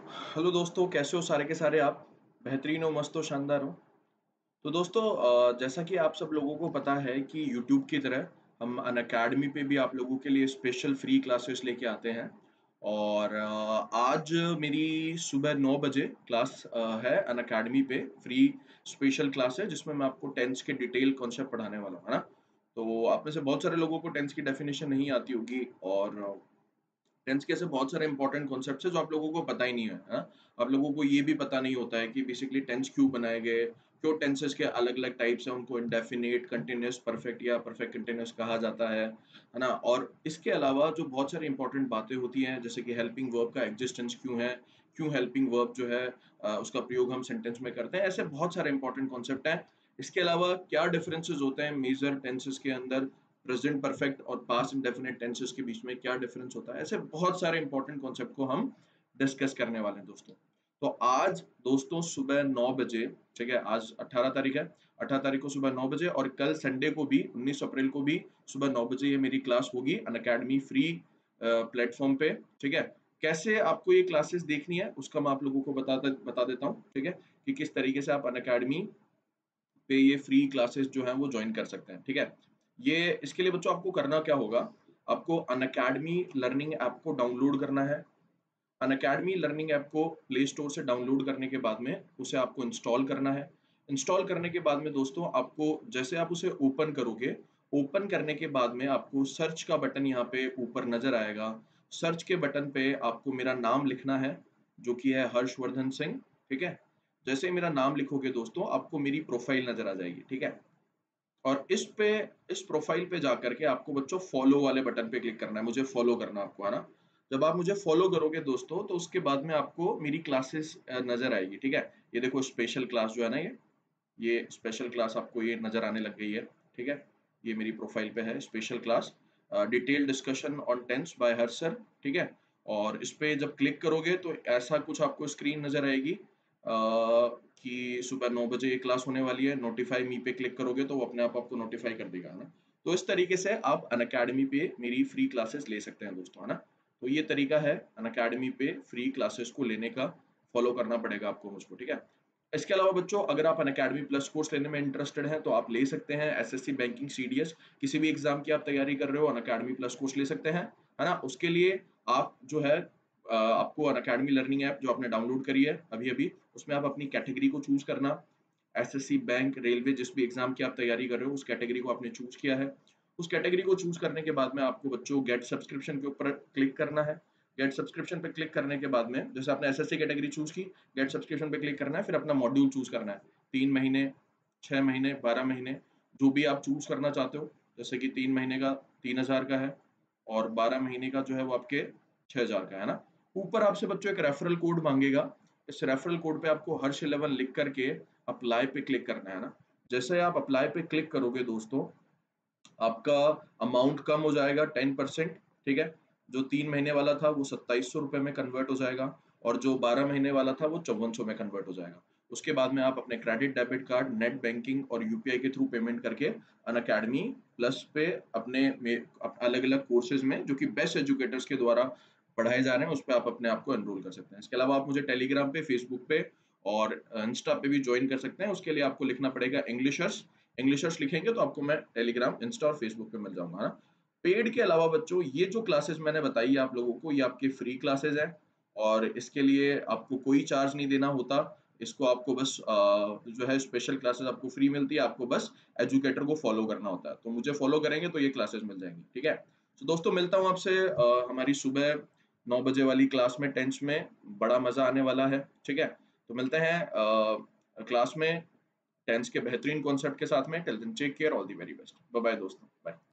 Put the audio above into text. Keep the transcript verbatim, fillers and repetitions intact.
Hello दोस्तों, कैसे हो सारे के सारे आप? बेहतरीन हो, मस्त हो, शानदार हो? तो दोस्तों अ, जैसा कि आप सब लोगों को पता है कि यूट्यूब की तरह हम अनअकैडमी पे भी आप लोगों के लिए स्पेशल फ्री क्लासेस लेके आते हैं और अ, आज मेरी सुबह नौ बजे क्लास अ, है अनअकैडमी पे फ्री स्पेशल क्लास है जिसमें मैं आपको टेंस के डिटेल कॉन्सेप्ट पढ़ाने वाला हूँ, है ना? तो आप में से बहुत सारे लोगों को टेंस की डेफिनेशन नहीं आती होगी और टेंस के ऐसे बहुत सारे इंपॉर्टेंट कॉन्सेप्ट्स हैं जो आप लोगों को पता ही नहीं है, है ना? आप लोगों को ये भी पता नहीं होता है कि बेसिकली टेंस क्यों बनाए गए, क्यों टेंसेस के अलग-अलग टाइप्स हैं, उनको इंडेफिनिट, कंटीन्यूअस, परफेक्ट या परफेक्ट कंटीन्यूअस कहा जाता है, है ना? और इसके अलावा जो बहुत सारी इंपॉर्टेंट बातें होती हैं, जैसे कि हेल्पिंग वर्ब का एक्जिस्टेंस क्यों है, क्यों हेल्पिंग वर्ब जो है अ, उसका प्रयोग हम सेंटेंस में करते हैं, ऐसे बहुत सारे इंपॉर्टेंट कॉन्सेप्ट हैं। इसके अलावा क्या डिफरेंसेस होते हैं मेजर टेंसेस के अंदर, प्रेजेंट परफेक्ट और पास्ट इंडेफिनिट टेंसेस के बीच में क्या डिफरेंस होता है, ऐसे बहुत सारे इंपॉर्टेंट कॉन्सेप्ट को हम डिस्कस करने वाले हैं दोस्तों। तो आज दोस्तों सुबह नौ बजे, ठीक है, आज अठारह तारीख है, अठारह तारीख को सुबह नौ बजे और कल संडे को भी उन्नीस अप्रैल को भी सुबह नौ बजे ये मेरी क्लास होगी अनअकैडमी फ्री प्लेटफॉर्म पे, ठीक है। कैसे आपको ये क्लासेस देखनी है उसका मैं आप लोगों को बता दे, बता देता हूँ, ठीक है, कि किस तरीके से आप अनअकैडमी पे ये फ्री क्लासेस जो हैं वो जॉइन कर सकते हैं, ठीक है। ये इसके लिए बच्चों आपको करना क्या होगा, आपको अनअकैडमी लर्निंग ऐप को डाउनलोड करना है। अनअकैडमी लर्निंग ऐप को प्ले स्टोर से डाउनलोड करने के बाद में उसे आपको इंस्टॉल करना है। इंस्टॉल करने के बाद में दोस्तों आपको जैसे आप उसे ओपन करोगे, ओपन करने के बाद में आपको सर्च का बटन यहाँ पे ऊपर नज़र आएगा। सर्च के बटन पे आपको मेरा नाम लिखना है, जो कि है हर्षवर्धन सिंह, ठीक है? जैसे ही मेरा नाम लिखोगे दोस्तों, आपको मेरी प्रोफ़ाइल नज़र आ जाएगी, ठीक है? और इस पे इस प्रोफ़ाइल पे जाकर के आपको बच्चों फ़ॉलो वाले बटन पे क्लिक करना है, मुझे फ़ॉलो करना है आपको, है ना? जब आप मुझे फ़ॉलो करोगे दोस्तों, तो उसके बाद में आपको मेरी क्लासेस अ, नज़र आएगी, ठीक है? ये देखो स्पेशल क्लास जो है ना ये, ये स्पेशल क्लास आपको ये नज़र आने लग गई है, ठीक है? ये मेरी प्रोफ़ाइल पे है special class uh, detailed discussion on tense by Harsh sir, ठीक है? और इस पे जब क्लिक करोगे तो ऐसा कुछ आपको स्क्रीन नज़र आएगी अ, कि सुबह नौ बजे ये क्लास होने वाली है, नोटिफ़ाई मी पे क्लिक करोगे तो वो अपने आप आपको नोटिफ़ाई कर देगा, है ना? तो इस तरीके से आप अनअकैडमी पे मेरी फ्री क्लासेस ले सकते हैं दोस्तों, है ना? तो ये तरीका है अनअकैडमी पे फ्री क्लासेस को लेने का, फ़ॉलो करना पड़ेगा आपको मुझको, ठीक है? इसके अलावा बच्चों अगर आप अनअकैडमी प्लस कोर्स लेने में इंटरेस्टेड हैं तो आप ले सकते हैं एसएससी बैंकिंग सीडीएस किसी भी एग्जाम की आप तैयारी कर रहे हो अनअकैडमी प्लस कोर्स ले सकते हैं, है ना? उसके लिए आप जो है अ, आपको अनअकैडमी लर्निंग ऐप जो आपने डाउनलोड करी है अभी-अभी, उसमें आप अपनी कैटेगरी को चूज़ करना। एसएससी, बैंक, रेलवे जिस भी एग्जाम की आप तैयारी कर रहे हो उस कैटेगरी को आपने चूज़ किया है। उस कैटेगरी को चूज़ करने के बाद में आपको बच्चों गेट सब्सक्रिप्शन के ऊपर क्लिक करना है। गेट सब्सक्रिप्शन पे क्लिक करने के बाद में जैसे आपने एसएससी कैटेगरी चूज़ की, गेट सब्सक्रिप्शन पे क्लिक करना है, फिर अपना मॉड्यूल चूज़ करना है। तीन महीने, छह महीने, बारह महीने, जो भी आप चूज़ करना चाहते हो, जैसे कि तीन महीने का तीन हज़ार का है और बारह महीने का जो है वो आपके छह हज़ार का है ना? ऊपर आपसे बच्चों एक रेफरल कोड माँगेगा, इस रेफरल कोड पे आपको हर्ष इलेवन लिख करके अप्लाई पे क्लिक करना है ना? जैसे आप अप्लाई पे क्लिक करोगे दोस्तों, आपका अमाउंट कम हो जाएगा टेन परसेंट, ठीक है? जो तीन महीने वाला था वो सत्ताईस सौ रुपए में कन्वर्ट हो जाएगा और जो बारह महीने वाला था वो चौवन सौ में कन्वर्ट हो जाएगा। उसके बाद में आप अपने credit, debit card, net banking और यूपीआई के थ्रू पेमेंट करके अनअकैडमी प्लस पे अपने में अप अलग-अलग कोर्सेज़ में जो कि बेस्ट एजुकेटर्स के द्वारा पढ़ाए जा रहे हैं, उस पे आप अपने आप को एनरोल कर सकते हैं। इसके अलावा आप मुझे टेलीग्राम पे, फेसबुक पे और अ, इंस्टा पे भी जॉइन कर सकते हैं। उसके लिए आपको लिखना पड़ेगा इंग्लिशर्स इंग्लिशर्स लिखेंगे तो आपको मैं टेलीग्राम, इंस्टा और फेसबुक पे मिल जाऊँगा, है ना? पेड के अलावा बच्चों ये जो क्लासेस मैंने बताई है आप लोगों को, ये आपकी फ्री क्लासेस हैं और इसके लिए आपको कोई चार्ज नहीं देना होता। इसको आपको बस अ, जो है स्पेशल क्लासेस आपको फ्री मिलती है, आपको बस एजुकेटर को फॉलो करना होता है। तो मुझे फॉलो करेंगे तो ये क्लासेस मिल जाएँगी, ठीक है? तो दोस्तों मिलता हूँ आपसे अ, हमारी सुबह नौ बजे वाली क्लास में टेंस में, बड़ा मज़ा आने वाला है, ठीक है? तो मिलते हैं अ, क्लास में टेंस के बेहतरीन कॉन्सेप्ट के साथ में। Till then take care, all the very best. Bye bye दोस्तों, बाय।